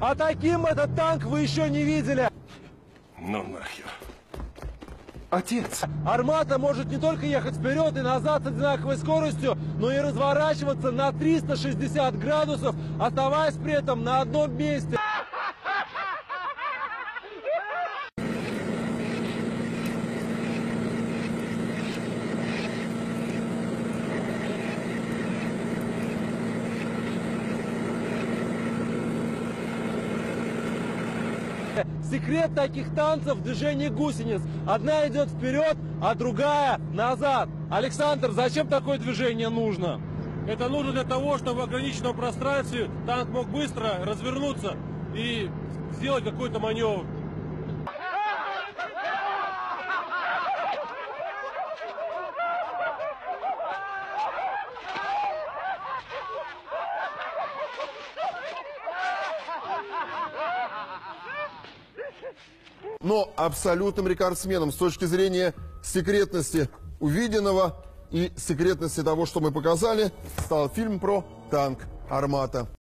А таким этот танк вы еще не видели. Ну нахер. Отец. Армата может не только ехать вперед и назад с одинаковой скоростью, но и разворачиваться на 360 градусов, оставаясь при этом на одном месте. Секрет таких танцев в движении гусениц. Одна идет вперед, а другая назад. Александр, зачем такое движение нужно? Это нужно для того, чтобы в ограниченном пространстве танк мог быстро развернуться и сделать какой-то маневр. Но абсолютным рекордсменом с точки зрения секретности увиденного и секретности того, что мы показали, стал фильм про танк «Армата».